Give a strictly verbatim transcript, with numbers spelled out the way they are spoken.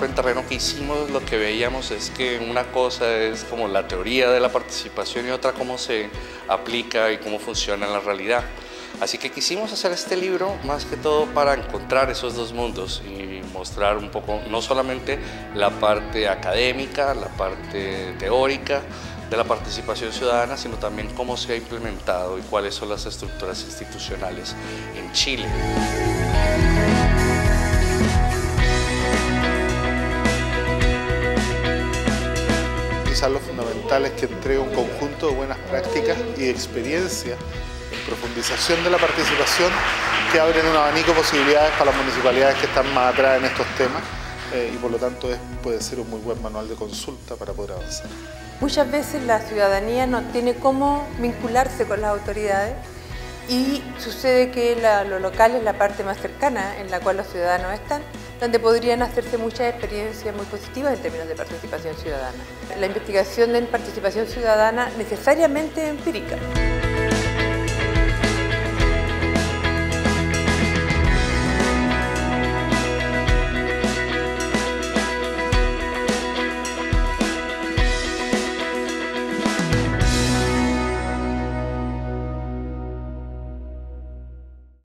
en terreno que hicimos, lo que veíamos es que una cosa es como la teoría de la participación y otra cómo se aplica y cómo funciona en la realidad. Así que quisimos hacer este libro más que todo para encontrar esos dos mundos y mostrar un poco, no solamente la parte académica, la parte teórica de la participación ciudadana, sino también cómo se ha implementado y cuáles son las estructuras institucionales en Chile. Quizás lo fundamental es que entregue un conjunto de buenas prácticas y experiencias en profundización de la participación que abren un abanico de posibilidades para las municipalidades que están más atrás en estos temas eh, y por lo tanto es, puede ser un muy buen manual de consulta para poder avanzar. Muchas veces la ciudadanía no tiene cómo vincularse con las autoridades y sucede que la, lo local es la parte más cercana en la cual los ciudadanos están, donde podrían hacerse muchas experiencias muy positivas en términos de participación ciudadana. La investigación en participación ciudadana necesariamente es empírica.